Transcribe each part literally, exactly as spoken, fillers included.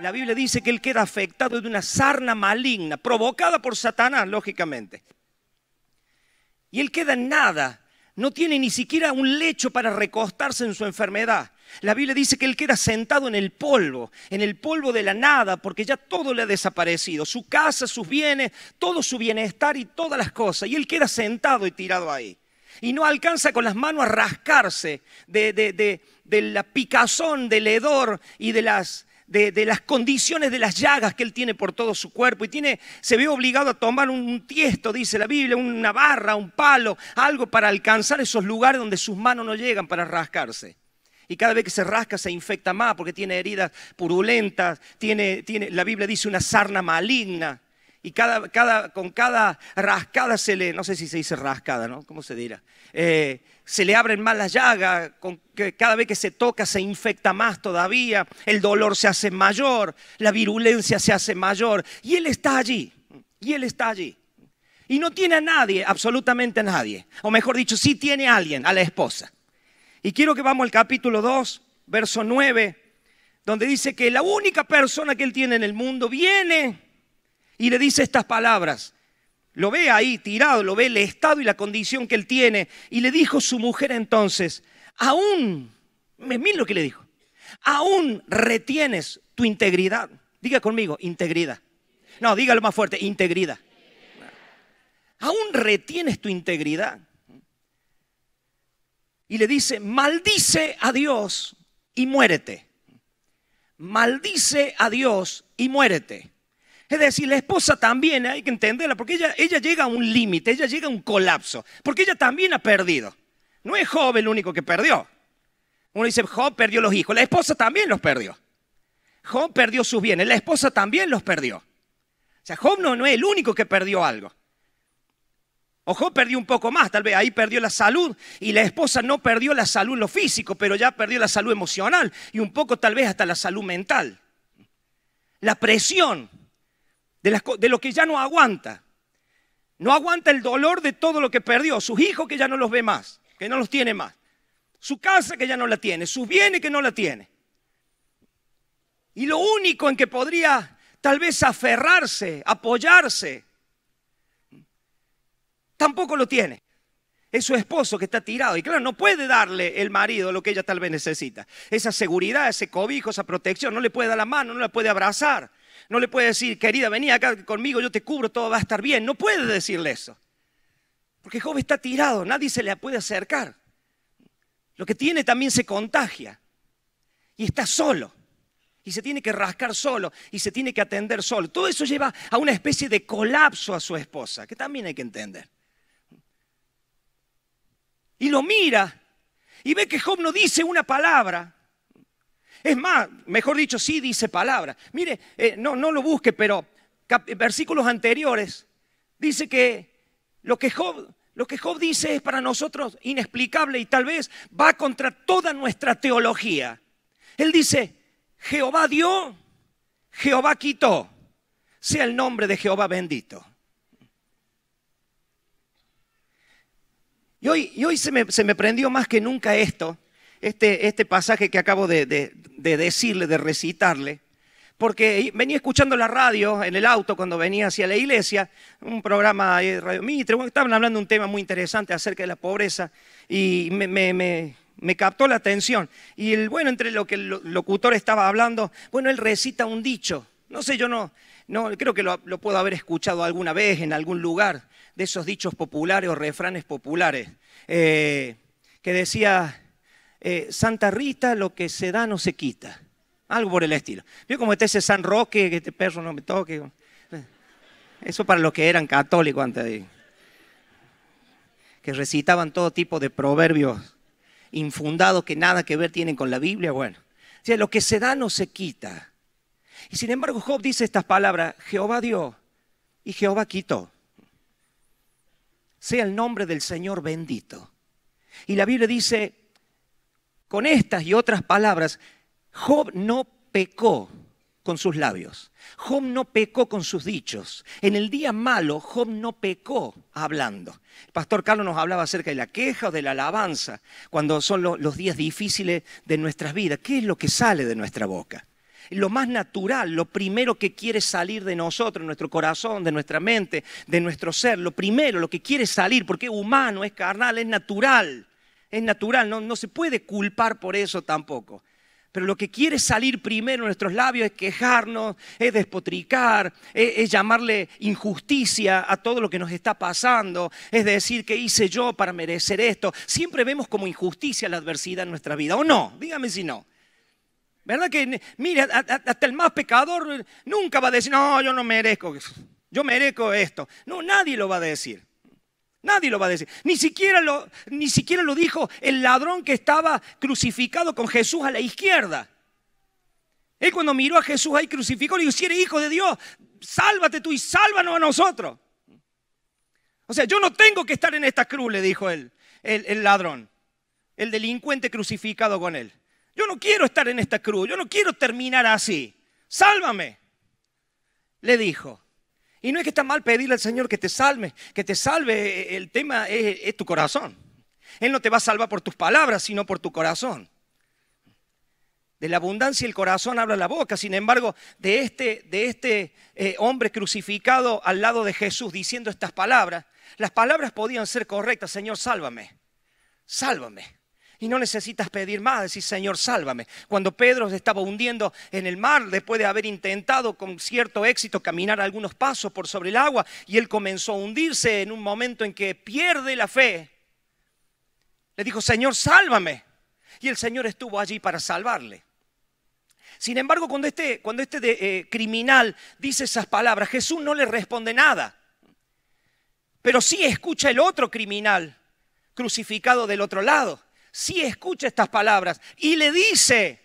la Biblia dice que él queda afectado de una sarna maligna, provocada por Satanás, lógicamente. Y él queda en nada, no tiene ni siquiera un lecho para recostarse en su enfermedad. La Biblia dice que él queda sentado en el polvo, en el polvo de la nada, porque ya todo le ha desaparecido. Su casa, sus bienes, todo su bienestar y todas las cosas. Y él queda sentado y tirado ahí. Y no alcanza con las manos a rascarse de, de, de, de la picazón, del hedor y de las, de, de las condiciones de las llagas que él tiene por todo su cuerpo. Y tiene, se ve obligado a tomar un, un tiesto, dice la Biblia, una barra, un palo, algo para alcanzar esos lugares donde sus manos no llegan para rascarse. Y cada vez que se rasca se infecta más porque tiene heridas purulentas, tiene, tiene, la Biblia dice una sarna maligna. Y cada, cada, con cada rascada se le, no sé si se dice rascada, ¿no? ¿Cómo se dirá? Eh, se le abren más las llagas, con que cada vez que se toca se infecta más todavía, el dolor se hace mayor, la virulencia se hace mayor. Y él está allí, y él está allí. Y no tiene a nadie, absolutamente a nadie. O mejor dicho, sí tiene a alguien, a la esposa. Y quiero que vamos al capítulo dos, verso nueve, donde dice que la única persona que él tiene en el mundo viene y le dice estas palabras. Lo ve ahí tirado, lo ve el estado y la condición que él tiene. Y le dijo su mujer entonces, aún, miren lo que le dijo, aún retienes tu integridad. Diga conmigo, integridad. No, dígalo más fuerte, integridad. Aún retienes tu integridad. Y le dice, maldice a Dios y muérete. Maldice a Dios y muérete. Es decir, la esposa también hay que entenderla, porque ella, ella llega a un límite, ella llega a un colapso, porque ella también ha perdido. No es Job el único que perdió. Uno dice, Job perdió los hijos, la esposa también los perdió. Job perdió sus bienes, la esposa también los perdió. O sea, Job no, no es el único que perdió algo. O Job perdió un poco más, tal vez ahí perdió la salud y la esposa no perdió la salud en lo físico, pero ya perdió la salud emocional y un poco tal vez hasta la salud mental. La presión de, las, de lo que ya no aguanta. No aguanta el dolor de todo lo que perdió, sus hijos que ya no los ve más, que no los tiene más, su casa que ya no la tiene, sus bienes que no la tiene. Y lo único en que podría tal vez aferrarse, apoyarse, tampoco lo tiene. Es su esposo que está tirado. Y claro, no puede darle el marido lo que ella tal vez necesita. Esa seguridad, ese cobijo, esa protección. No le puede dar la mano, no la puede abrazar. No le puede decir, querida, vení acá conmigo, yo te cubro, todo va a estar bien. No puede decirle eso. Porque Job está tirado, nadie se le puede acercar. Lo que tiene también se contagia. Y está solo. Y se tiene que rascar solo. Y se tiene que atender solo. Todo eso lleva a una especie de colapso a su esposa, que también hay que entender. Y lo mira y ve que Job no dice una palabra. Es más, mejor dicho, sí dice palabra. Mire, eh, no, no lo busque, pero cap- versículos anteriores dice que lo que, Job, lo que Job dice es para nosotros inexplicable y tal vez va contra toda nuestra teología. Él dice, Jehová dio, Jehová quitó, sea el nombre de Jehová bendito. Y hoy, y hoy se, me, se me prendió más que nunca esto, este, este pasaje que acabo de, de, de decirle, de recitarle, porque venía escuchando la radio en el auto cuando venía hacia la iglesia, un programa de Radio Mitre, estaban hablando de un tema muy interesante acerca de la pobreza y me, me, me, me captó la atención. Y el, bueno, entre lo que el locutor estaba hablando, bueno, él recita un dicho, no sé, yo no, no creo que lo, lo puedo haber escuchado alguna vez en algún lugar, de esos dichos populares o refranes populares, eh, que decía, eh, Santa Rita, lo que se da no se quita. Algo por el estilo. Vio como está ese San Roque, que este perro no me toque. Eso para los que eran católicos antes de... que recitaban todo tipo de proverbios infundados que nada que ver tienen con la Biblia. Bueno, o sea, lo que se da no se quita. Y sin embargo Job dice estas palabras, Jehová dio y Jehová quitó. Sea el nombre del Señor bendito. Y la Biblia dice, con estas y otras palabras, Job no pecó con sus labios. Job no pecó con sus dichos. En el día malo, Job no pecó hablando. El pastor Carlos nos hablaba acerca de la queja o de la alabanza, cuando son lo, los días difíciles de nuestras vidas. ¿Qué es lo que sale de nuestra boca? lo más natural, lo primero que quiere salir de nosotros, de nuestro corazón, de nuestra mente, de nuestro ser, lo primero, lo que quiere salir, porque es humano, es carnal, es natural, es natural, no, no se puede culpar por eso tampoco. Pero lo que quiere salir primero en nuestros labios es quejarnos, es despotricar, es, es llamarle injusticia a todo lo que nos está pasando, es decir, ¿qué hice yo para merecer esto? Siempre vemos como injusticia la adversidad en nuestra vida, ¿o no? Dígame si no. ¿Verdad que, mire, hasta el más pecador nunca va a decir, no, yo no merezco, yo merezco esto? No, nadie lo va a decir. Nadie lo va a decir. Ni siquiera lo, ni siquiera lo dijo el ladrón que estaba crucificado con Jesús a la izquierda. Él cuando miró a Jesús ahí crucificado, le dijo, si eres hijo de Dios, sálvate tú y sálvanos a nosotros. O sea, yo no tengo que estar en esta cruz, le dijo él, el, el ladrón, el delincuente crucificado con él. Yo no quiero estar en esta cruz, yo no quiero terminar así. Sálvame, le dijo. Y no es que está mal pedirle al Señor que te salve, que te salve, el tema es, es tu corazón. Él no te va a salvar por tus palabras, sino por tu corazón. De la abundancia el corazón habla la boca. Sin embargo, de este, de este eh, hombre crucificado al lado de Jesús diciendo estas palabras, las palabras podían ser correctas. Señor, sálvame, sálvame. Y no necesitas pedir más, decir, Señor, sálvame. Cuando Pedro se estaba hundiendo en el mar, después de haber intentado con cierto éxito caminar algunos pasos por sobre el agua, y él comenzó a hundirse en un momento en que pierde la fe, le dijo, Señor, sálvame. Y el Señor estuvo allí para salvarle. Sin embargo, cuando este, cuando este de, eh, criminal dice esas palabras, Jesús no le responde nada. Pero sí escucha el otro criminal crucificado del otro lado. Sí escucha estas palabras y le dice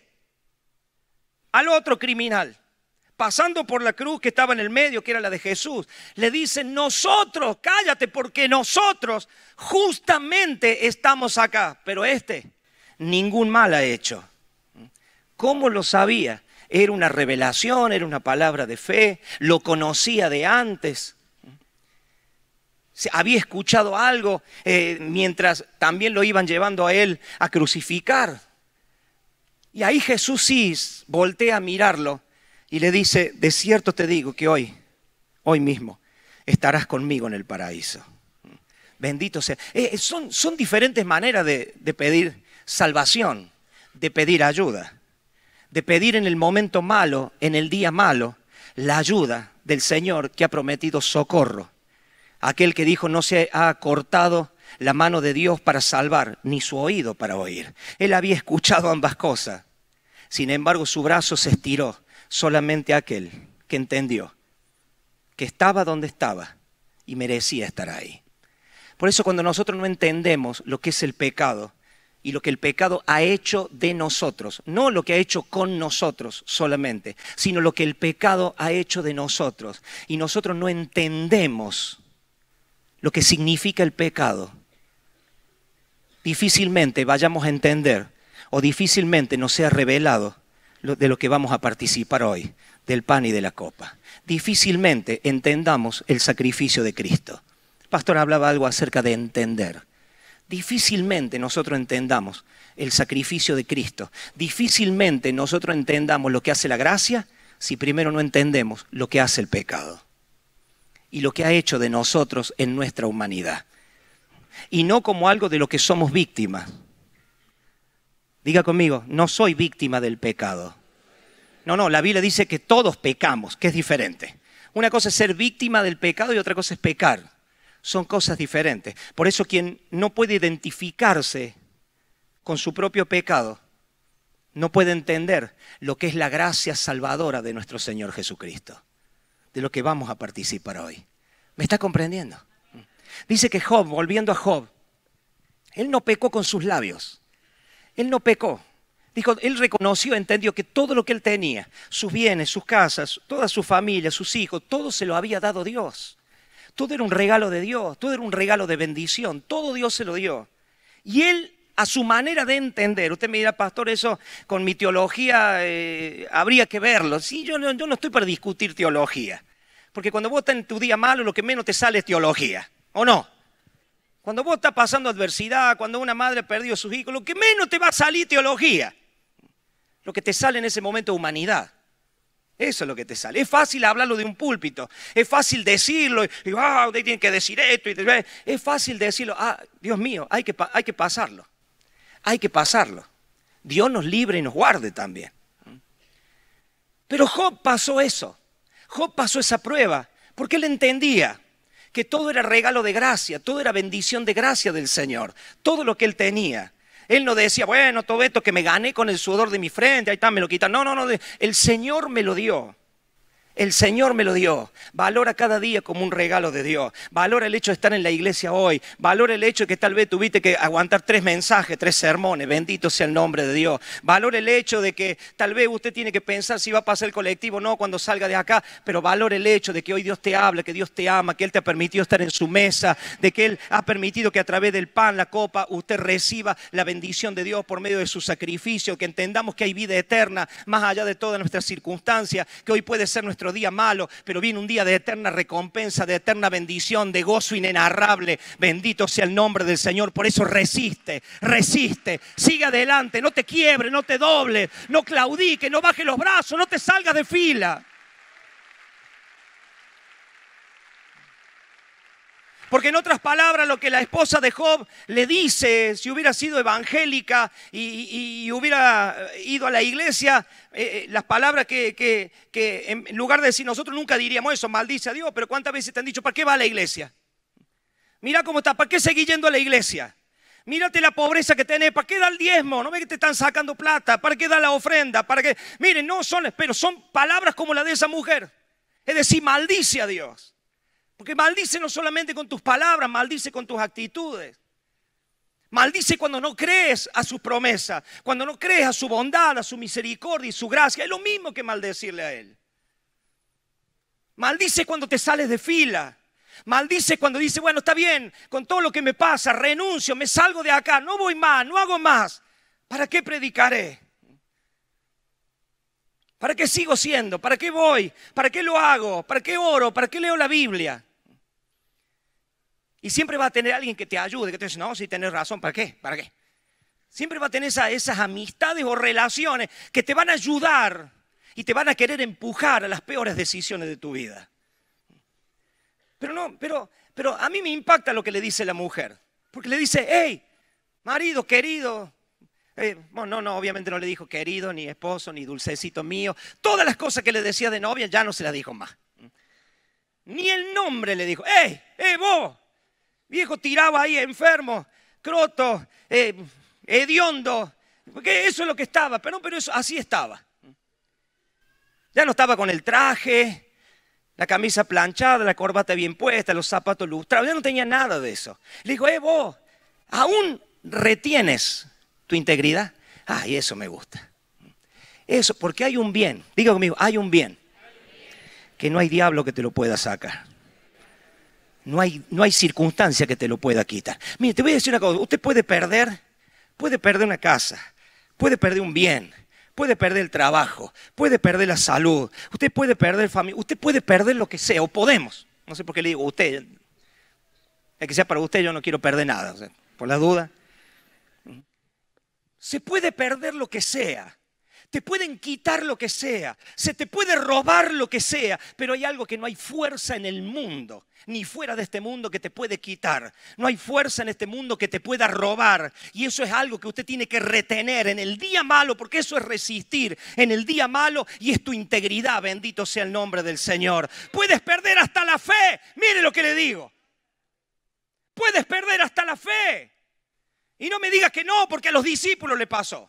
al otro criminal, pasando por la cruz que estaba en el medio, que era la de Jesús, le dice, nosotros, cállate, porque nosotros justamente estamos acá, pero este ningún mal ha hecho. ¿Cómo lo sabía? Era una revelación, era una palabra de fe, lo conocía de antes. Había escuchado algo eh, mientras también lo iban llevando a él a crucificar. Y ahí Jesús sí voltea a mirarlo y le dice, de cierto te digo que hoy, hoy mismo, estarás conmigo en el paraíso. Bendito sea. Eh, son, son diferentes maneras de, de pedir salvación, de pedir ayuda, de pedir en el momento malo, en el día malo, la ayuda del Señor que ha prometido socorro. Aquel que dijo, no se ha cortado la mano de Dios para salvar, ni su oído para oír. Él había escuchado ambas cosas. Sin embargo, su brazo se estiró solamente a aquel que entendió que estaba donde estaba y merecía estar ahí. Por eso cuando nosotros no entendemos lo que es el pecado y lo que el pecado ha hecho de nosotros, no lo que ha hecho con nosotros solamente, sino lo que el pecado ha hecho de nosotros, y nosotros no entendemos lo que significa el pecado, difícilmente vayamos a entender o difícilmente nos sea revelado de lo que vamos a participar hoy, del pan y de la copa. Difícilmente entendamos el sacrificio de Cristo. El pastor hablaba algo acerca de entender. Difícilmente nosotros entendamos el sacrificio de Cristo. Difícilmente nosotros entendamos lo que hace la gracia si primero no entendemos lo que hace el pecado y lo que ha hecho de nosotros en nuestra humanidad. Y no como algo de lo que somos víctimas. Diga conmigo, no soy víctima del pecado. No, no, la Biblia dice que todos pecamos, que es diferente. Una cosa es ser víctima del pecado y otra cosa es pecar. Son cosas diferentes. Por eso quien no puede identificarse con su propio pecado, no puede entender lo que es la gracia salvadora de nuestro Señor Jesucristo, de lo que vamos a participar hoy. ¿Me está comprendiendo? Dice que Job, volviendo a Job, él no pecó con sus labios. Él no pecó. Dijo, él reconoció, entendió que todo lo que él tenía, sus bienes, sus casas, toda su familia, sus hijos, todo se lo había dado Dios. Todo era un regalo de Dios, todo era un regalo de bendición, todo Dios se lo dio. Y él, a su manera de entender, usted me dirá, pastor, eso con mi teología eh, habría que verlo. Sí, yo no, yo no estoy para discutir teología. Porque cuando vos estás en tu día malo, lo que menos te sale es teología, ¿o no? Cuando vos estás pasando adversidad, cuando una madre ha perdido a sus hijos, lo que menos te va a salir teología. Lo que te sale en ese momento es humanidad. Eso es lo que te sale. Es fácil hablarlo de un púlpito. Es fácil decirlo. Y, ah, usted tiene que decir esto. Y, es fácil decirlo. Ah, Dios mío, hay que, hay que pasarlo. Hay que pasarlo. Dios nos libre y nos guarde también. Pero Job pasó eso. Job pasó esa prueba. Porque él entendía que todo era regalo de gracia. Todo era bendición de gracia del Señor. Todo lo que él tenía. Él no decía, bueno, todo esto que me gané con el sudor de mi frente, ahí está, me lo quitan. No, no, no, el Señor me lo dio. El Señor me lo dio. Valora cada día como un regalo de Dios. Valora el hecho de estar en la iglesia hoy. Valora el hecho de que tal vez tuviste que aguantar tres mensajes, tres sermones. Bendito sea el nombre de Dios. Valora el hecho de que tal vez usted tiene que pensar si va a pasar el colectivo o no cuando salga de acá. Pero valora el hecho de que hoy Dios te habla, que Dios te ama, que Él te ha permitido estar en su mesa, de que Él ha permitido que a través del pan, la copa, usted reciba la bendición de Dios por medio de su sacrificio. Que entendamos que hay vida eterna más allá de todas nuestras circunstancias. Que hoy puede ser nuestro día malo, pero viene un día de eterna recompensa, de eterna bendición, de gozo inenarrable. Bendito sea el nombre del Señor. Por eso resiste, resiste, sigue adelante, no te quiebre, no te doble, no claudique, no baje los brazos, no te salgas de fila. Porque en otras palabras, lo que la esposa de Job le dice, si hubiera sido evangélica y, y, y hubiera ido a la iglesia, eh, las palabras que, que, que en lugar de decir, nosotros nunca diríamos eso, maldice a Dios, pero ¿cuántas veces te han dicho, ¿para qué va a la iglesia? Mira cómo está, ¿para qué seguir yendo a la iglesia? Mírate la pobreza que tenés, ¿para qué da el diezmo? ¿No ves que te están sacando plata? ¿Para qué da la ofrenda? ¿Para qué? Miren, no son, pero son palabras como la de esa mujer. Es decir, maldice a Dios. Porque maldice no solamente con tus palabras, maldice con tus actitudes. Maldice cuando no crees a sus promesas, cuando no crees a su bondad, a su misericordia y su gracia. Es lo mismo que maldecirle a Él. Maldice cuando te sales de fila. Maldice cuando dice, bueno, está bien, con todo lo que me pasa, renuncio, me salgo de acá, no voy más, no hago más. ¿Para qué predicaré? ¿Para qué sigo siendo? ¿Para qué voy? ¿Para qué lo hago? ¿Para qué oro? ¿Para qué leo la Biblia? Y siempre va a tener alguien que te ayude, que te dice, no, si tenés razón, ¿para qué? ¿Para qué? Siempre va a tener esa, esas amistades o relaciones que te van a ayudar y te van a querer empujar a las peores decisiones de tu vida. Pero no, pero, pero a mí me impacta lo que le dice la mujer. Porque le dice, hey, marido querido. Eh, bueno, no, no, obviamente no le dijo querido, ni esposo, ni dulcecito mío. Todas las cosas que le decía de novia ya no se las dijo más. Ni el nombre le dijo. ¡Eh, eh, vos! Viejo tiraba ahí enfermo, croto, eh, hediondo. Porque eso es lo que estaba, pero no, pero eso, así estaba. Ya no estaba con el traje, la camisa planchada, la corbata bien puesta, los zapatos lustrados. Ya no tenía nada de eso. Le dijo, eh, vos, aún retienes tu integridad. Ay, eso me gusta. Eso, porque hay un bien. Diga conmigo, hay un bien. Que no hay diablo que te lo pueda sacar. No hay, no hay circunstancia que te lo pueda quitar. Mire, te voy a decir una cosa. Usted puede perder, puede perder una casa, puede perder un bien, puede perder el trabajo, puede perder la salud, usted puede perder familia, usted puede perder lo que sea, o podemos. No sé por qué le digo usted. Es que sea para usted, yo no quiero perder nada, o sea, por la duda. Se puede perder lo que sea, te pueden quitar lo que sea, se te puede robar lo que sea, pero hay algo que no hay fuerza en el mundo, ni fuera de este mundo que te puede quitar. No hay fuerza en este mundo que te pueda robar, y eso es algo que usted tiene que retener en el día malo, porque eso es resistir en el día malo y es tu integridad. Bendito sea el nombre del Señor. Puedes perder hasta la fe, mire lo que le digo. Puedes perder hasta la fe. Y no me digas que no, porque a los discípulos le pasó.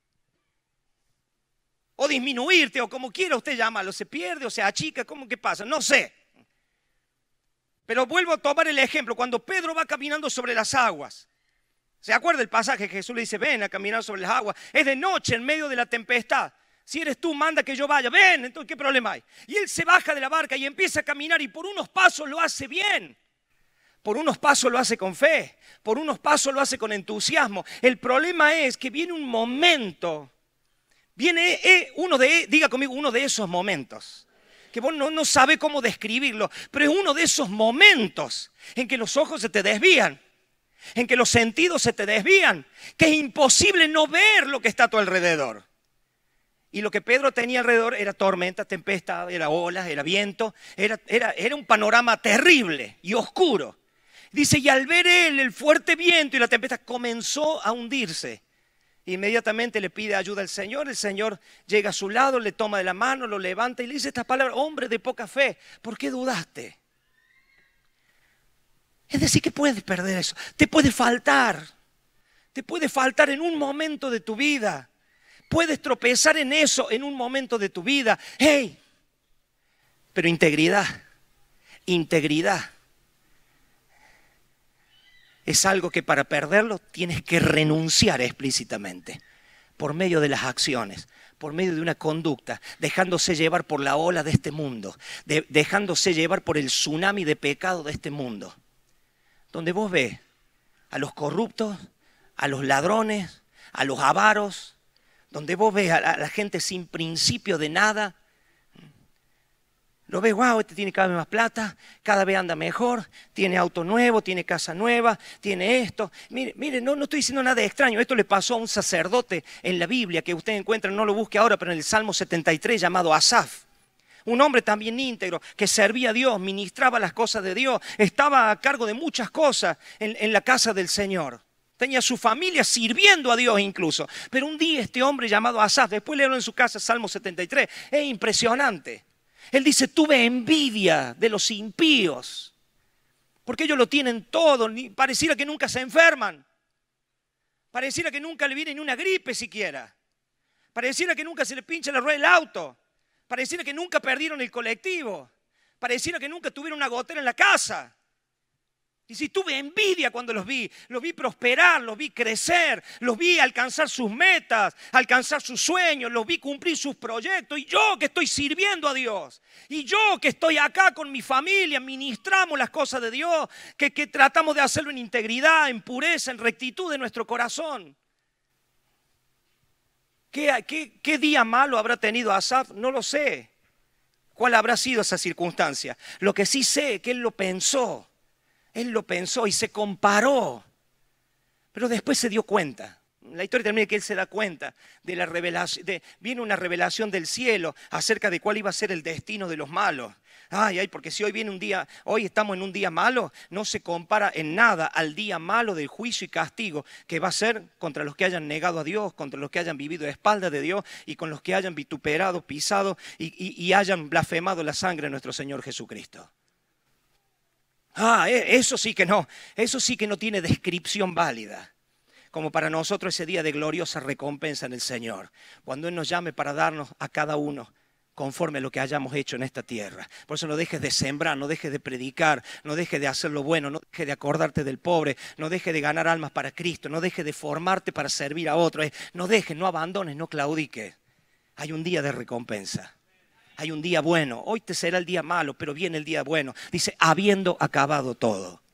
O disminuirte, o como quiera usted llamarlo, se pierde o se achica, ¿cómo que pasa? No sé. Pero vuelvo a tomar el ejemplo, cuando Pedro va caminando sobre las aguas. ¿Se acuerda el pasaje que Jesús le dice, ven a caminar sobre las aguas? Es de noche, en medio de la tempestad. Si eres tú, manda que yo vaya. Ven, entonces, ¿qué problema hay? Y él se baja de la barca y empieza a caminar y por unos pasos lo hace bien. Por unos pasos lo hace con fe, por unos pasos lo hace con entusiasmo. El problema es que viene un momento, viene uno de, diga conmigo, uno de esos momentos, que vos no, no sabés cómo describirlo, pero es uno de esos momentos en que los ojos se te desvían, en que los sentidos se te desvían, que es imposible no ver lo que está a tu alrededor. Y lo que Pedro tenía alrededor era tormenta, tempestad, era olas, era viento, era, era, era un panorama terrible y oscuro. Dice, y al ver él el fuerte viento y la tempestad comenzó a hundirse. Inmediatamente le pide ayuda al Señor, el Señor llega a su lado, le toma de la mano, lo levanta y le dice estas palabras, hombre de poca fe, ¿por qué dudaste? Es decir, que puedes perder eso, te puede faltar, te puede faltar en un momento de tu vida. Puedes tropezar en eso en un momento de tu vida. ¡Hey! Pero integridad, integridad es algo que para perderlo tienes que renunciar explícitamente por medio de las acciones, por medio de una conducta, dejándose llevar por la ola de este mundo, de, dejándose llevar por el tsunami de pecado de este mundo, donde vos ves a los corruptos, a los ladrones, a los avaros, donde vos ves a la, a la gente sin principio de nada. Lo ves, wow, este tiene cada vez más plata, cada vez anda mejor, tiene auto nuevo, tiene casa nueva, tiene esto. Mire, mire no, no estoy diciendo nada extraño, esto le pasó a un sacerdote en la Biblia que usted encuentra, no lo busque ahora, pero en el Salmo setenta y tres llamado Asaf. Un hombre también íntegro que servía a Dios, ministraba las cosas de Dios, estaba a cargo de muchas cosas en, en la casa del Señor. Tenía su familia sirviendo a Dios incluso. Pero un día este hombre llamado Asaf, después leerlo en su casa, Salmo setenta y tres, es impresionante. Él dice, tuve envidia de los impíos, porque ellos lo tienen todo, pareciera que nunca se enferman, pareciera que nunca le viene ni una gripe siquiera, pareciera que nunca se le pincha la rueda del auto, pareciera que nunca perdieron el colectivo, pareciera que nunca tuvieron una gotera en la casa. Y si tuve envidia cuando los vi, los vi prosperar, los vi crecer, los vi alcanzar sus metas, alcanzar sus sueños, los vi cumplir sus proyectos. Y yo que estoy sirviendo a Dios, y yo que estoy acá con mi familia, ministramos las cosas de Dios, que, que tratamos de hacerlo en integridad, en pureza, en rectitud de nuestro corazón. ¿Qué, qué, qué día malo habrá tenido Asaf? No lo sé. ¿Cuál habrá sido esa circunstancia? Lo que sí sé es que él lo pensó. Él lo pensó y se comparó, pero después se dio cuenta. La historia termina que él se da cuenta de la revelación, de, viene una revelación del cielo acerca de cuál iba a ser el destino de los malos. Ay, ay, porque si hoy viene un día, hoy estamos en un día malo, no se compara en nada al día malo del juicio y castigo que va a ser contra los que hayan negado a Dios, contra los que hayan vivido de espaldas de Dios y con los que hayan vituperado, pisado y, y, y hayan blasfemado la sangre de nuestro Señor Jesucristo. Ah, eso sí que no, eso sí que no tiene descripción válida, como para nosotros ese día de gloriosa recompensa en el Señor, cuando Él nos llame para darnos a cada uno conforme a lo que hayamos hecho en esta tierra. Por eso no dejes de sembrar, no dejes de predicar, no dejes de hacer lo bueno, no dejes de acordarte del pobre, no dejes de ganar almas para Cristo, no dejes de formarte para servir a otros, no dejes, no abandones, no claudiques. Hay un día de recompensa. Hay un día bueno, hoy te será el día malo, pero viene el día bueno. Dice, habiendo acabado todo.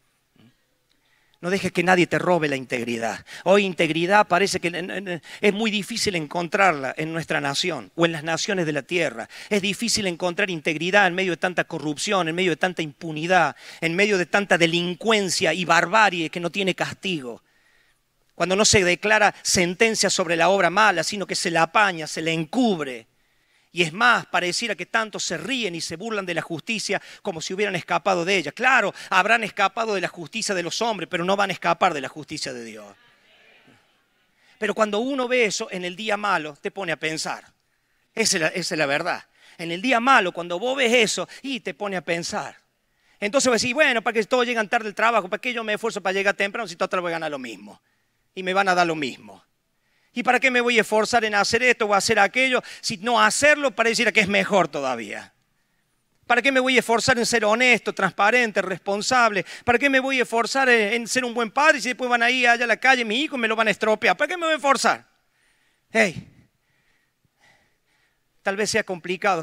No dejes que nadie te robe la integridad. Hoy integridad parece que es muy difícil encontrarla en nuestra nación o en las naciones de la tierra. Es difícil encontrar integridad en medio de tanta corrupción, en medio de tanta impunidad, en medio de tanta delincuencia y barbarie que no tiene castigo. Cuando no se declara sentencia sobre la obra mala, sino que se la apaña, se la encubre. Y es más, pareciera que tantos se ríen y se burlan de la justicia como si hubieran escapado de ella. Claro, habrán escapado de la justicia de los hombres, pero no van a escapar de la justicia de Dios. Pero cuando uno ve eso en el día malo, te pone a pensar. Esa es la, esa es la verdad. En el día malo, cuando vos ves eso, y te pone a pensar. Entonces vas a decir, bueno, para que todos llegan tarde del trabajo, ¿para qué yo me esfuerzo para llegar temprano si todos voy a ganar lo mismo? Y me van a dar lo mismo. ¿Y para qué me voy a esforzar en hacer esto o hacer aquello? Si no hacerlo pareciera que es mejor todavía. ¿Para qué me voy a esforzar en ser honesto, transparente, responsable? ¿Para qué me voy a esforzar en ser un buen padre si después van a ir allá a la calle mi hijo y me lo van a estropear? ¿Para qué me voy a esforzar? Hey, tal vez sea complicado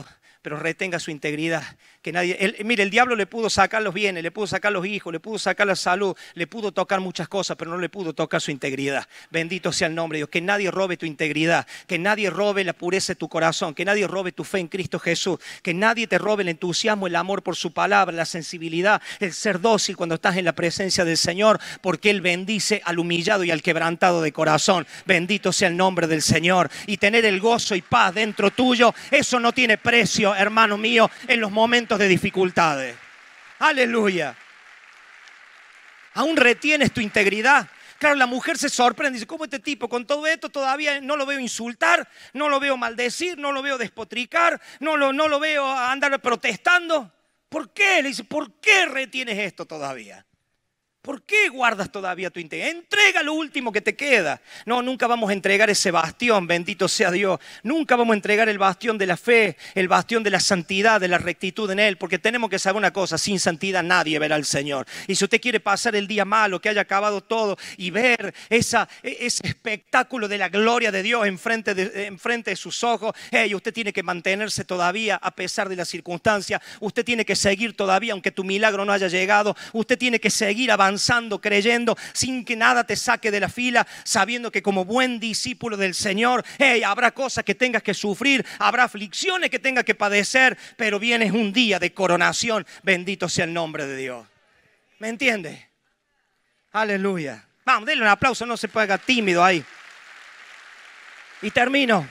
pero retenga su integridad. Que nadie, él, mire, el diablo le pudo sacar los bienes, le pudo sacar los hijos, le pudo sacar la salud, le pudo tocar muchas cosas, pero no le pudo tocar su integridad. Bendito sea el nombre de Dios. Que nadie robe tu integridad, que nadie robe la pureza de tu corazón, que nadie robe tu fe en Cristo Jesús, que nadie te robe el entusiasmo, el amor por su palabra, la sensibilidad, el ser dócil cuando estás en la presencia del Señor, porque Él bendice al humillado y al quebrantado de corazón. Bendito sea el nombre del Señor. Y tener el gozo y paz dentro tuyo, eso no tiene precio, hermano mío, en los momentos de dificultades. Aleluya. ¿Aún retienes tu integridad? Claro, la mujer se sorprende, dice, ¿cómo este tipo con todo esto todavía no lo veo insultar, no lo veo maldecir, no lo veo despotricar, no lo, no lo veo andar protestando? ¿Por qué? Le dice, ¿por qué retienes esto todavía? ¿Por qué guardas todavía tu integridad? Entrega lo último que te queda. No, nunca vamos a entregar ese bastión, bendito sea Dios. Nunca vamos a entregar el bastión de la fe, el bastión de la santidad, de la rectitud en Él. Porque tenemos que saber una cosa, sin santidad nadie verá al Señor. Y si usted quiere pasar el día malo, que haya acabado todo, y ver esa, ese espectáculo de la gloria de Dios enfrente de, enfrente de sus ojos, hey, usted tiene que mantenerse todavía a pesar de las circunstancias. Usted tiene que seguir todavía, aunque tu milagro no haya llegado. Usted tiene que seguir avanzando. Avanzando, creyendo, sin que nada te saque de la fila, sabiendo que como buen discípulo del Señor, hey, habrá cosas que tengas que sufrir, habrá aflicciones que tengas que padecer, pero viene un día de coronación. Bendito sea el nombre de Dios. ¿Me entiende? Aleluya. Vamos, denle un aplauso, no se ponga tímido ahí. Y termino.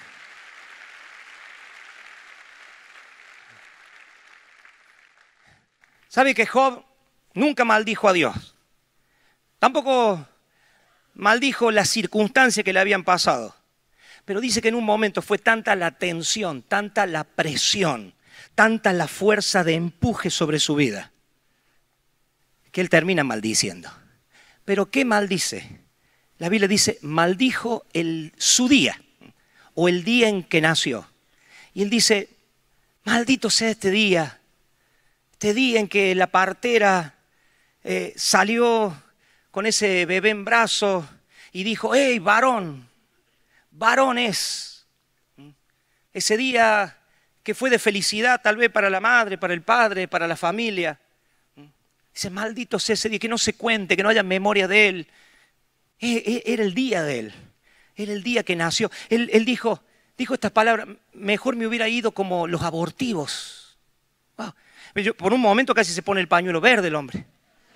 ¿Sabe que Job nunca maldijo a Dios? Tampoco maldijo las circunstancias que le habían pasado. Pero dice que en un momento fue tanta la tensión, tanta la presión, tanta la fuerza de empuje sobre su vida, que él termina maldiciendo. ¿Pero qué maldice? La Biblia dice, maldijo el, su día, o el día en que nació. Y él dice, maldito sea este día, este día en que la partera eh, salió con ese bebé en brazos y dijo, hey, varón, varón es. Ese día que fue de felicidad tal vez para la madre, para el padre, para la familia. Dice, maldito sea ese día, que no se cuente, que no haya memoria de él. Era el día de él, era el día que nació. Él, él dijo, dijo estas palabras, mejor me hubiera ido como los abortivos. Wow. Yo, por un momento casi se pone el pañuelo verde el hombre.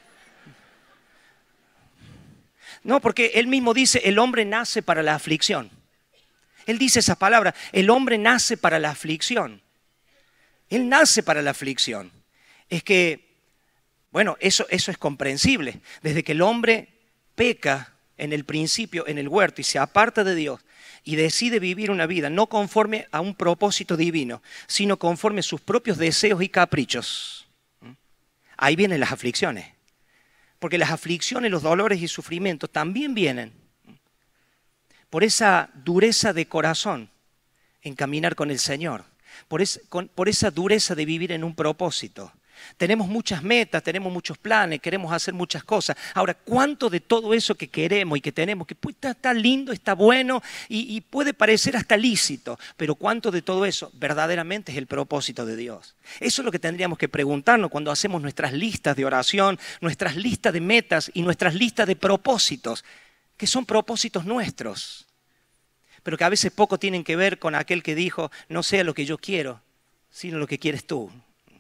No, porque él mismo dice, el hombre nace para la aflicción. Él dice esa palabra, el hombre nace para la aflicción. Él nace para la aflicción. Es que, bueno, eso, eso es comprensible. Desde que el hombre peca en el principio, en el huerto, y se aparta de Dios, y decide vivir una vida no conforme a un propósito divino, sino conforme a sus propios deseos y caprichos. Ahí vienen las aflicciones. Porque las aflicciones, los dolores y sufrimientos también vienen por esa dureza de corazón en caminar con el Señor, por, es, con, por esa dureza de vivir en un propósito. Tenemos muchas metas, tenemos muchos planes, queremos hacer muchas cosas. Ahora, ¿cuánto de todo eso que queremos y que tenemos, que pues, está, está lindo, está bueno y, y puede parecer hasta lícito, pero cuánto de todo eso verdaderamente es el propósito de Dios? Eso es lo que tendríamos que preguntarnos cuando hacemos nuestras listas de oración, nuestras listas de metas y nuestras listas de propósitos, que son propósitos nuestros, pero que a veces poco tienen que ver con aquel que dijo, no sea lo que yo quiero, sino lo que quieres tú.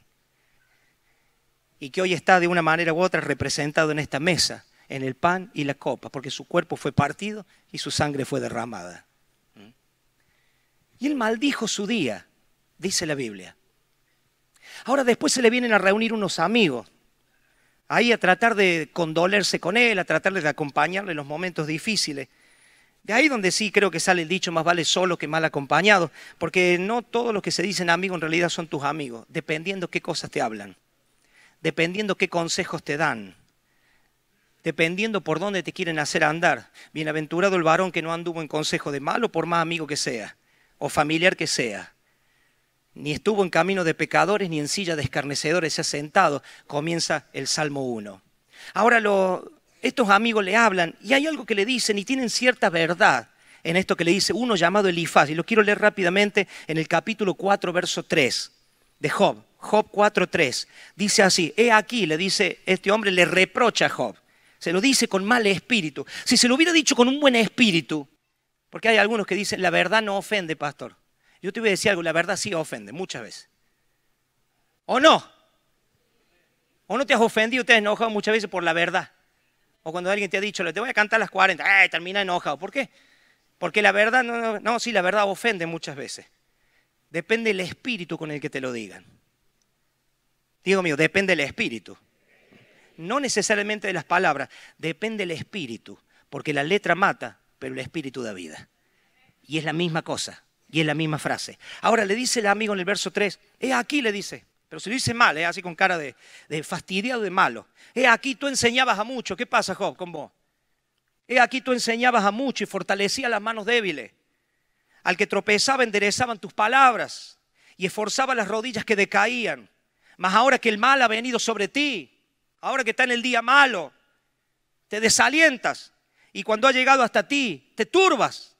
Y que hoy está de una manera u otra representado en esta mesa, en el pan y la copa, porque su cuerpo fue partido y su sangre fue derramada. Y él maldijo su día, dice la Biblia. Ahora después se le vienen a reunir unos amigos, ahí a tratar de condolerse con él, a tratar de acompañarle en los momentos difíciles. De ahí donde sí creo que sale el dicho, más vale solo que mal acompañado, porque no todos los que se dicen amigos en realidad son tus amigos, dependiendo qué cosas te hablan. Dependiendo qué consejos te dan, dependiendo por dónde te quieren hacer andar. Bienaventurado el varón que no anduvo en consejo de malo, por más amigo que sea, o familiar que sea. Ni estuvo en camino de pecadores, ni en silla de escarnecedores se ha sentado. Comienza el Salmo uno. Ahora lo, estos amigos le hablan, y hay algo que le dicen, y tienen cierta verdad en esto que le dice uno llamado Elifaz. Y lo quiero leer rápidamente en el capítulo cuatro, verso tres. de Job, Job cuatro tres, dice así, he aquí, le dice, este hombre le reprocha a Job, se lo dice con mal espíritu. Si se lo hubiera dicho con un buen espíritu, porque hay algunos que dicen, la verdad no ofende, pastor. Yo te voy a decir algo, la verdad sí ofende, muchas veces. ¿O no? ¿O no te has ofendido, te has enojado muchas veces por la verdad? O cuando alguien te ha dicho, te voy a cantar las cuarenta, ¡ay! Termina enojado. ¿Por qué? Porque la verdad, no, no, no, sí, la verdad ofende muchas veces. Depende del espíritu con el que te lo digan. Digo mío, depende del espíritu. No necesariamente de las palabras, depende del espíritu. Porque la letra mata, pero el espíritu da vida. Y es la misma cosa, y es la misma frase. Ahora le dice el amigo en el verso tres, he aquí le dice, pero se lo dice mal, ¿eh? Así con cara de, de fastidiado, de malo. He aquí tú enseñabas a mucho. ¿Qué pasa, Job, con vos? He aquí tú enseñabas a mucho y fortalecías las manos débiles. Al que tropezaba enderezaban tus palabras y esforzaba las rodillas que decaían. Mas ahora que el mal ha venido sobre ti, ahora que está en el día malo, te desalientas y cuando ha llegado hasta ti, te turbas.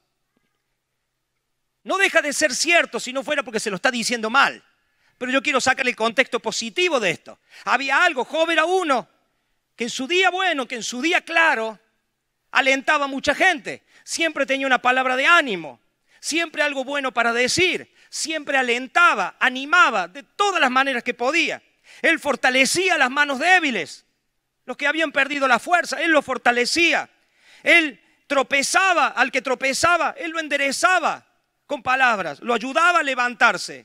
No deja de ser cierto si no fuera porque se lo está diciendo mal. Pero yo quiero sacar el contexto positivo de esto. Había algo, Job era uno, que en su día bueno, que en su día claro, alentaba a mucha gente. Siempre tenía una palabra de ánimo, siempre algo bueno para decir, siempre alentaba, animaba de todas las maneras que podía. Él fortalecía las manos débiles, los que habían perdido la fuerza, él los fortalecía. Él tropezaba al que tropezaba, él lo enderezaba con palabras, lo ayudaba a levantarse.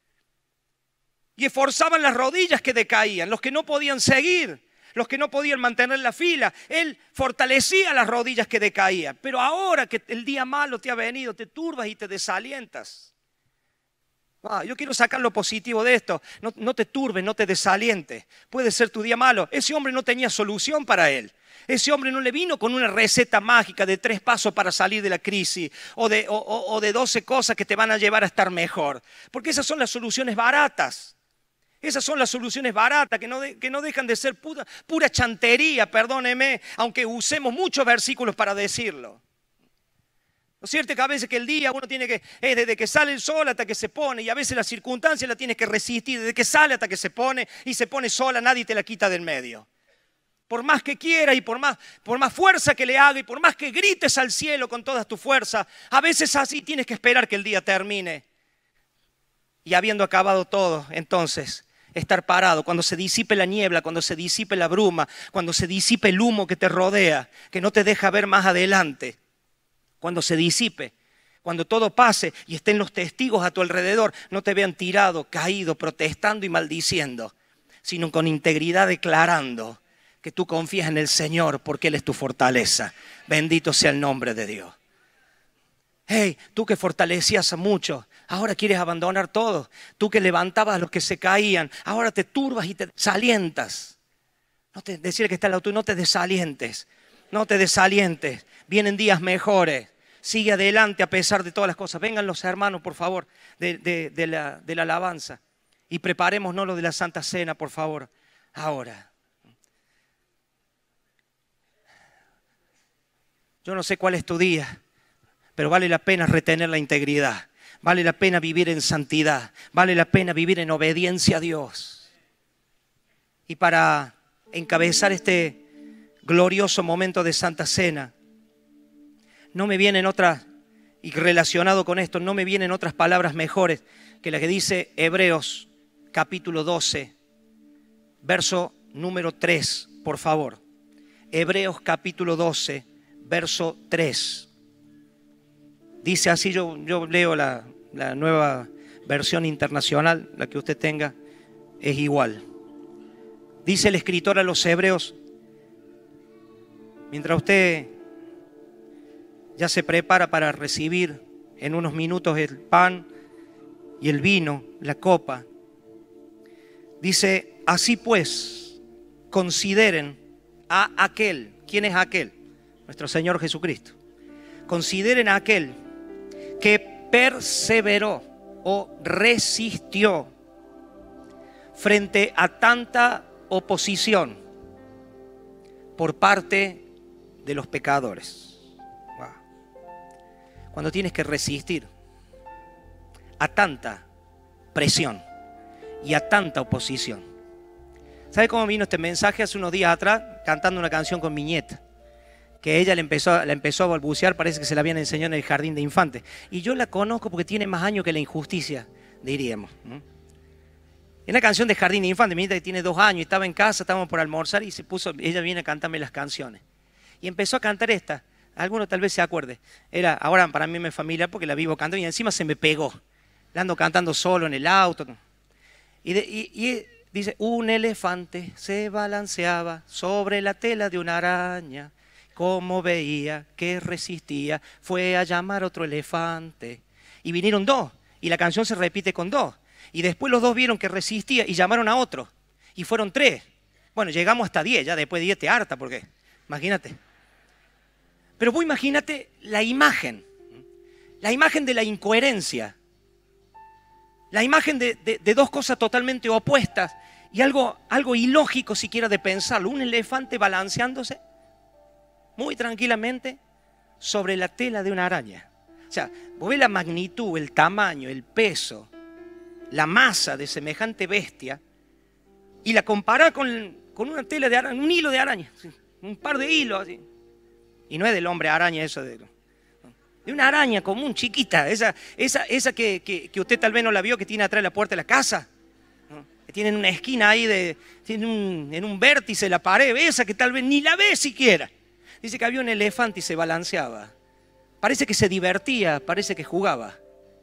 Y esforzaban las rodillas que decaían, los que no podían seguir, los que no podían mantener la fila. Él fortalecía las rodillas que decaían. Pero ahora que el día malo te ha venido, te turbas y te desalientas. Ah, yo quiero sacar lo positivo de esto. No, no te turbes, no te desalientes. Puede ser tu día malo. Ese hombre no tenía solución para él. Ese hombre no le vino con una receta mágica de tres pasos para salir de la crisis o de, o, o, o de doce cosas que te van a llevar a estar mejor. Porque esas son las soluciones baratas. Esas son las soluciones baratas que no, de, que no dejan de ser pura, pura chantería, perdóneme, aunque usemos muchos versículos para decirlo. ¿No es cierto que a veces que el día uno tiene que, eh, desde que sale el sol hasta que se pone, y a veces las circunstancias la tienes que resistir, desde que sale hasta que se pone, y se pone sola, nadie te la quita del medio. Por más que quiera y por más, por más fuerza que le haga y por más que grites al cielo con toda tu fuerza, a veces así tienes que esperar que el día termine. Y habiendo acabado todo, entonces, estar parado, cuando se disipe la niebla, cuando se disipe la bruma, cuando se disipe el humo que te rodea, que no te deja ver más adelante, cuando se disipe, cuando todo pase y estén los testigos a tu alrededor, no te vean tirado, caído, protestando y maldiciendo, sino con integridad declarando que tú confías en el Señor porque Él es tu fortaleza. Bendito sea el nombre de Dios. Hey, tú que fortalecías a muchos, ahora quieres abandonar todo. Tú que levantabas a los que se caían, ahora te turbas y te desalientas. No te, decirle que está al lado tuyo, no te desalientes, no te desalientes. Vienen días mejores. Sigue adelante a pesar de todas las cosas. Vengan los hermanos, por favor, de, de, de, la, de la alabanza. Y preparémonos lo de la Santa Cena, por favor, ahora. Yo no sé cuál es tu día, pero vale la pena retener la integridad. Vale la pena vivir en santidad. Vale la pena vivir en obediencia a Dios. Y para encabezar este glorioso momento de Santa Cena, no me vienen otras, y relacionado con esto, no me vienen otras palabras mejores que las que dice Hebreos capítulo doce, verso número tres, por favor. Hebreos capítulo doce, verso tres. Dice así, yo, yo leo la, la nueva versión internacional, la que usted tenga, es igual. Dice el escritor a los Hebreos, mientras usted ya se prepara para recibir en unos minutos el pan y el vino, la copa, dice, así pues, consideren a aquel. ¿Quién es aquel? Nuestro Señor Jesucristo. Consideren a aquel que perseveró o resistió frente a tanta oposición por parte de los pecadores. Wow. Cuando tienes que resistir a tanta presión y a tanta oposición. ¿Sabe cómo vino este mensaje? Hace unos días atrás, cantando una canción con mi nieta, que ella le empezó, la empezó a balbucear, parece que se la habían enseñado en el jardín de infantes. Y yo la conozco porque tiene más años que la injusticia, diríamos. Es una canción de jardín de infantes. Mi nieta que tiene dos años, estaba en casa, estábamos por almorzar y se puso, ella viene a cantarme las canciones. Y empezó a cantar esta. Alguno tal vez se acuerde. Era, ahora para mí me familiar porque la vivo cantando y encima se me pegó. La ando cantando solo en el auto. Y, de, y, y dice, un elefante se balanceaba sobre la tela de una araña. Como veía que resistía, fue a llamar a otro elefante. Y vinieron dos. Y la canción se repite con dos. Y después los dos vieron que resistía y llamaron a otro. Y fueron tres. Bueno, llegamos hasta diez. Ya después de diez te harta porque, imagínate. Pero vos imagínate la imagen. La imagen de la incoherencia. La imagen de, de, de dos cosas totalmente opuestas. Y algo, algo ilógico siquiera de pensarlo. Un elefante balanceándose muy tranquilamente sobre la tela de una araña. O sea, vos ves la magnitud, el tamaño, el peso, la masa de semejante bestia y la comparás con, con una tela de araña, un hilo de araña, un par de hilos así. Y no es del hombre araña eso, de, de una araña común, chiquita, esa, esa, esa que, que, que usted tal vez no la vio, que tiene atrás de la puerta de la casa, ¿no? Que tiene en una esquina ahí, de, tiene un, en un vértice de la pared, esa que tal vez ni la ve siquiera. Dice que había un elefante y se balanceaba. Parece que se divertía, parece que jugaba.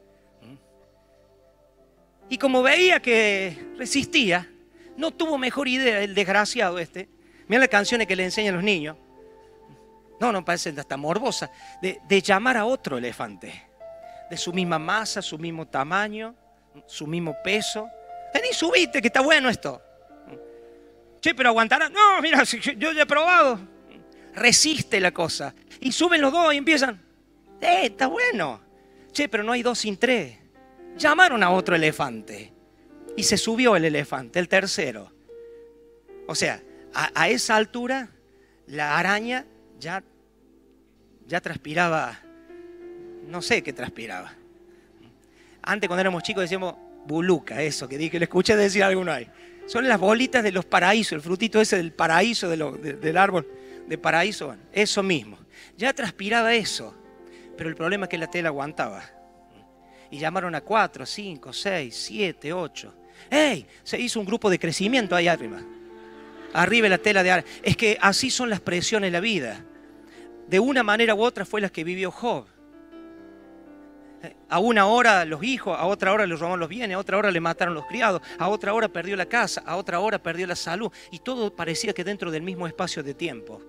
Y como veía que resistía, no tuvo mejor idea el desgraciado este. Mirá las canciones que le enseñan a los niños. No, no, parecen hasta morbosas. De, de llamar a otro elefante. De su misma masa, su mismo tamaño, su mismo peso. Vení, subite, que está bueno esto. Che, pero aguantará. No, mira, yo ya he probado. Resiste la cosa. Y suben los dos y empiezan. Eh, está bueno. Che, pero no hay dos sin tres. Llamaron a otro elefante. Y se subió el elefante, el tercero. O sea, a, a esa altura, la araña ya, ya transpiraba. No sé qué transpiraba. Antes, cuando éramos chicos, decíamos buluca, eso que dije, le escuché decir a alguno ahí. Son las bolitas de los paraísos, el frutito ese del paraíso, de lo, de, del árbol de paraíso, bueno, eso mismo. Ya transpiraba eso, pero el problema es que la tela aguantaba. Y llamaron a cuatro, cinco, seis, siete, ocho. ¡Ey! Se hizo un grupo de crecimiento ahí arriba. Arriba la tela de araña. Es que así son las presiones en la vida. De una manera u otra fue las que vivió Job. A una hora los hijos, a otra hora le robaron los bienes, a otra hora le mataron los criados, a otra hora perdió la casa, a otra hora perdió la salud. Y todo parecía que dentro del mismo espacio de tiempo.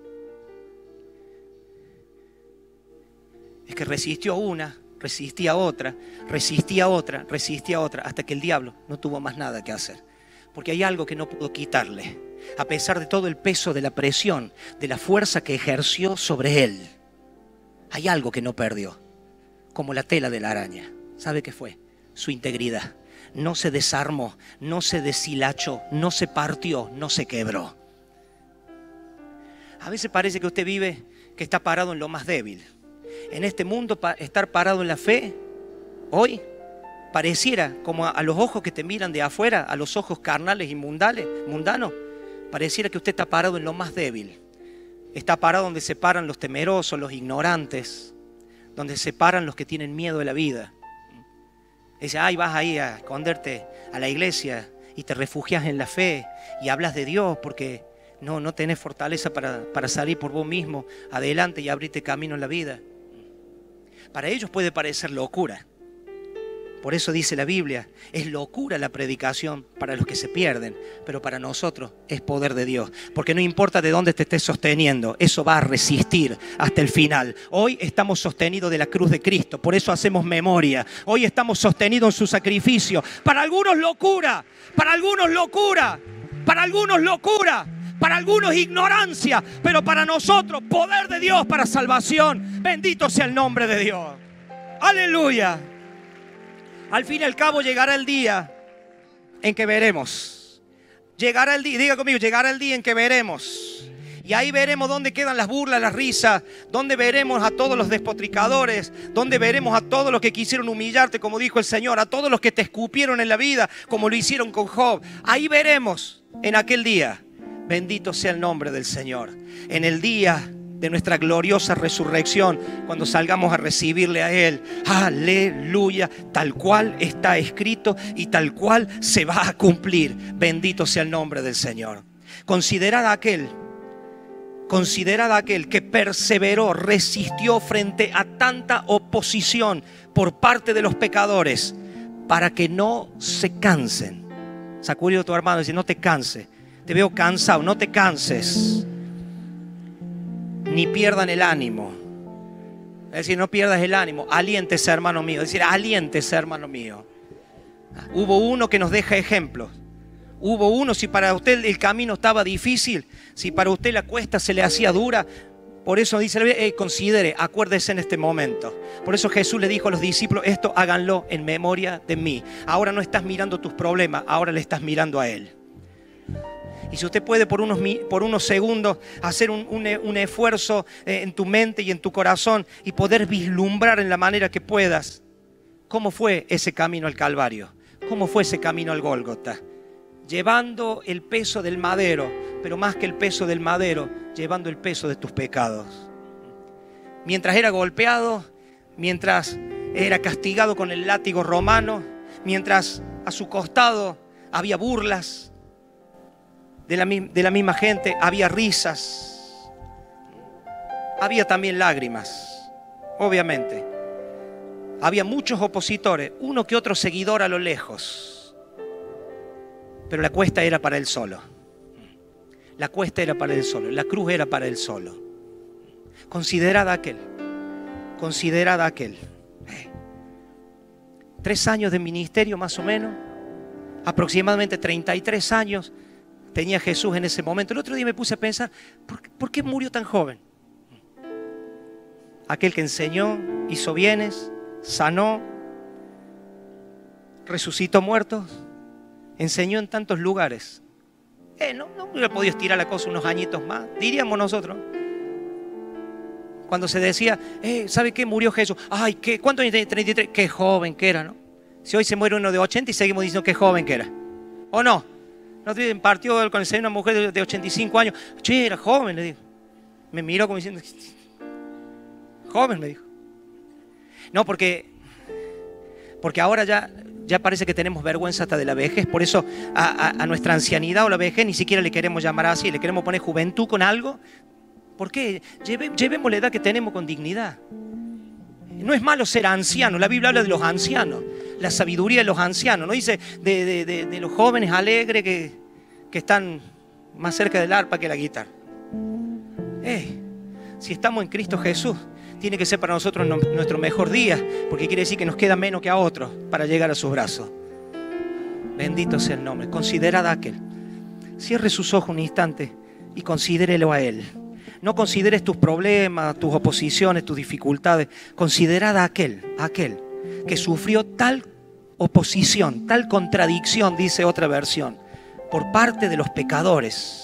Es que resistió una, resistía otra, resistía otra, resistía otra, hasta que el diablo no tuvo más nada que hacer. Porque hay algo que no pudo quitarle, a pesar de todo el peso de la presión, de la fuerza que ejerció sobre él. Hay algo que no perdió, como la tela de la araña. ¿Sabe qué fue? Su integridad. No se desarmó, no se deshilachó, no se partió, no se quebró. A veces parece que usted vive, que está parado en lo más débil. En este mundo, estar parado en la fe, hoy, pareciera como a los ojos que te miran de afuera, a los ojos carnales y mundales, mundanos, pareciera que usted está parado en lo más débil. Está parado donde se paran los temerosos, los ignorantes, donde se paran los que tienen miedo de la vida. Dice, ay, vas ahí a esconderte a la iglesia y te refugias en la fe y hablas de Dios porque no, no tenés fortaleza para, para salir por vos mismo adelante y abrirte camino en la vida. Para ellos puede parecer locura. Por eso dice la Biblia, es locura la predicación para los que se pierden, pero para nosotros es poder de Dios. Porque no importa de dónde te estés sosteniendo, eso va a resistir hasta el final. Hoy estamos sostenidos de la cruz de Cristo, por eso hacemos memoria. Hoy estamos sostenidos en su sacrificio. Para algunos locura, para algunos locura, para algunos locura, para algunos ignorancia, pero para nosotros poder de Dios para salvación. Bendito sea el nombre de Dios. Aleluya. Al fin y al cabo llegará el día en que veremos. Llegará el día, diga conmigo, llegará el día en que veremos. Y ahí veremos dónde quedan las burlas, las risas, dónde veremos a todos los despotricadores, dónde veremos a todos los que quisieron humillarte, como dijo el Señor, a todos los que te escupieron en la vida, como lo hicieron con Job. Ahí veremos en aquel día. Bendito sea el nombre del Señor. En el día de nuestra gloriosa resurrección, cuando salgamos a recibirle a Él. Aleluya, tal cual está escrito y tal cual se va a cumplir. Bendito sea el nombre del Señor. Considerad a aquel Considerad a aquel que perseveró, resistió frente a tanta oposición por parte de los pecadores, para que no se cansen. Sacudió a tu hermano y dice: no te canses, te veo cansado, no te canses, ni pierdan el ánimo. Es decir, no pierdas el ánimo, aliéntese, hermano mío. Es decir, aliéntese, hermano mío. Hubo uno que nos deja ejemplos. Hubo uno, si para usted el camino estaba difícil, si para usted la cuesta se le hacía dura, por eso dice la Biblia, eh, considere, acuérdese en este momento. Por eso Jesús le dijo a los discípulos: esto háganlo en memoria de mí. Ahora no estás mirando tus problemas, ahora le estás mirando a Él. Y si usted puede por unos, por unos segundos hacer un, un, un esfuerzo en tu mente y en tu corazón y poder vislumbrar en la manera que puedas cómo fue ese camino al Calvario, cómo fue ese camino al Gólgota. Llevando el peso del madero, pero más que el peso del madero, llevando el peso de tus pecados. Mientras era golpeado, mientras era castigado con el látigo romano, mientras a su costado había burlas de la, de la misma gente, había risas, había también lágrimas, obviamente. Había muchos opositores, uno que otro seguidor a lo lejos. Pero la cuesta era para él solo. La cuesta era para él solo. La cruz era para él solo. Considerad a aquel. Considerad a aquel. Eh. Tres años de ministerio más o menos. Aproximadamente treinta y tres años tenía Jesús en ese momento. El otro día me puse a pensar, ¿por qué, ¿por qué murió tan joven? Aquel que enseñó, hizo bienes, sanó, resucitó muertos. Enseñó en tantos lugares. Eh, no, no hubiera podido estirar la cosa unos añitos más, diríamos nosotros. Cuando se decía, eh, ¿sabe qué? Murió Jesús. Ay, ¿qué? ¿Cuántos años tenía? treinta y tres. Qué joven que era, ¿no? Si hoy se muere uno de ochenta y seguimos diciendo qué joven que era. ¿O no? No partió con el Señor una mujer de ochenta y cinco años. Che, era joven, le digo. Me miró como diciendo, joven, me dijo. No, porque, porque ahora ya... Ya parece que tenemos vergüenza hasta de la vejez. Por eso a, a, a nuestra ancianidad o la vejez ni siquiera le queremos llamar así. Le queremos poner juventud con algo. ¿Por qué? Lleve, llevemos la edad que tenemos con dignidad. No es malo ser anciano. La Biblia habla de los ancianos. La sabiduría de los ancianos. No dice de, de, de, de los jóvenes alegres que, que están más cerca del arpa que la guitarra. Eh, si estamos en Cristo Jesús, tiene que ser para nosotros nuestro mejor día, porque quiere decir que nos queda menos que a otros para llegar a sus brazos. Bendito sea el nombre. Considerad a aquel. Cierre sus ojos un instante y considérelo a Él. No consideres tus problemas, tus oposiciones, tus dificultades. Considerad a aquel, a aquel que sufrió tal oposición, tal contradicción, dice otra versión, por parte de los pecadores.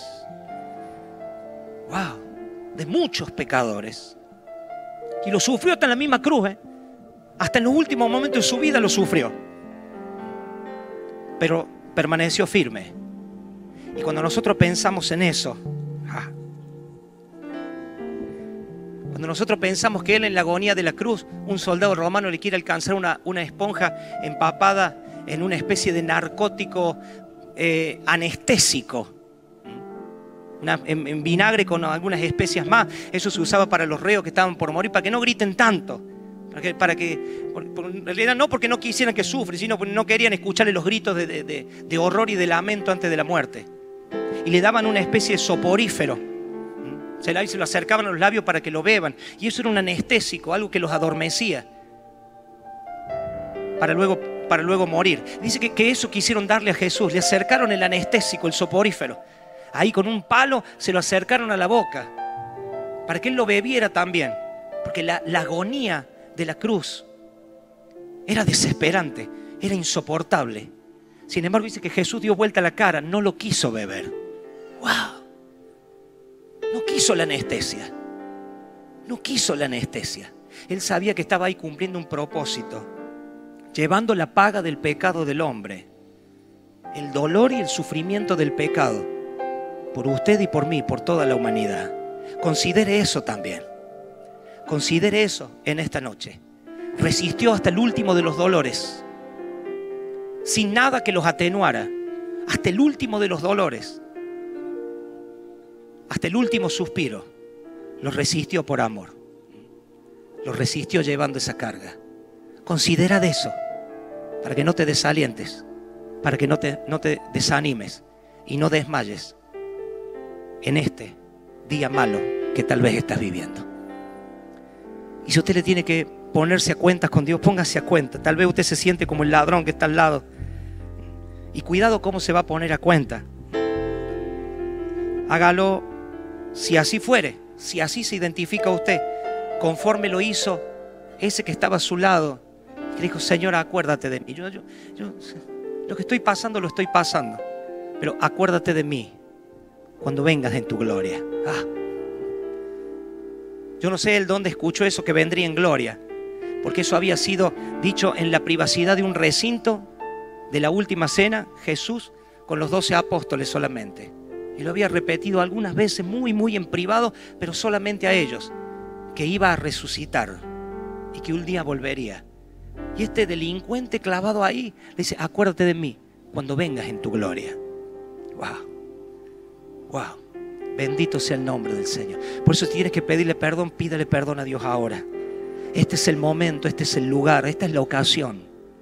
Wow, de muchos pecadores. Y lo sufrió hasta en la misma cruz, ¿eh? Hasta en los últimos momentos de su vida lo sufrió. Pero permaneció firme. Y cuando nosotros pensamos en eso, ah, cuando nosotros pensamos que Él en la agonía de la cruz, un soldado romano le quiere alcanzar una, una esponja empapada en una especie de narcótico eh, anestésico, Una, en, en vinagre con algunas especias más. Eso se usaba para los reos que estaban por morir, para que no griten tanto, para que, para que por, por, en realidad no porque no quisieran que sufran, sino porque no querían escucharle los gritos de, de, de, de horror y de lamento antes de la muerte. Y le daban una especie de soporífero, se, la, se lo acercaban a los labios para que lo beban, y eso era un anestésico, algo que los adormecía para luego, para luego morir. Dice que, que eso quisieron darle a Jesús, le acercaron el anestésico, el soporífero. Ahí con un palo se lo acercaron a la boca para que Él lo bebiera también. Porque la, la agonía de la cruz era desesperante, era insoportable. Sin embargo dice que Jesús dio vuelta la cara, no lo quiso beber. ¡Wow! No quiso la anestesia. No quiso la anestesia. Él sabía que estaba ahí cumpliendo un propósito, llevando la paga del pecado del hombre, el dolor y el sufrimiento del pecado, por usted y por mí, por toda la humanidad. Considere eso también. Considere eso en esta noche. Resistió hasta el último de los dolores, sin nada que los atenuara, hasta el último de los dolores, hasta el último suspiro. Los resistió por amor. Los resistió llevando esa carga. Considera de eso, para que no te desalientes, para que no te, no te desanimes y no desmayes en este día malo que tal vez estás viviendo. Y si usted le tiene que ponerse a cuentas con Dios, póngase a cuenta. Tal vez usted se siente como el ladrón que está al lado. Y cuidado cómo se va a poner a cuenta. Hágalo si así fuere, si así se identifica usted, conforme lo hizo ese que estaba a su lado, que dijo: Señor, acuérdate de mí. Yo, yo, yo, lo que estoy pasando, lo estoy pasando, pero acuérdate de mí cuando vengas en tu gloria. Ah. Yo no sé el dónde escuchó eso, que vendría en gloria, porque eso había sido dicho en la privacidad de un recinto de la última cena, Jesús con los doce apóstoles solamente. Y lo había repetido algunas veces muy, muy en privado, pero solamente a ellos, que iba a resucitar y que un día volvería. Y este delincuente clavado ahí le dice: acuérdate de mí cuando vengas en tu gloria. Wow, wow. Bendito sea el nombre del Señor. Por eso, si tienes que pedirle perdón, pídele perdón a Dios ahora. Este es el momento, este es el lugar, esta es la ocasión.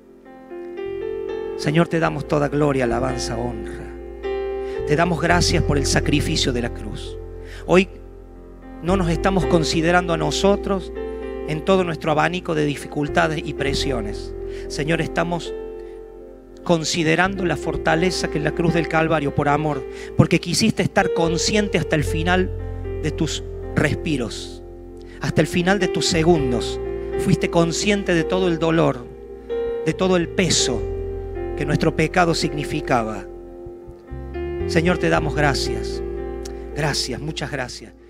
Señor, te damos toda gloria, alabanza, honra. Te damos gracias por el sacrificio de la cruz. Hoy no nos estamos considerando a nosotros en todo nuestro abanico de dificultades y presiones. Señor, estamos considerando la fortaleza que es la cruz del Calvario por amor, porque quisiste estar consciente hasta el final de tus respiros, hasta el final de tus segundos. Fuiste consciente de todo el dolor, de todo el peso que nuestro pecado significaba. Señor, te damos gracias. Gracias, muchas gracias.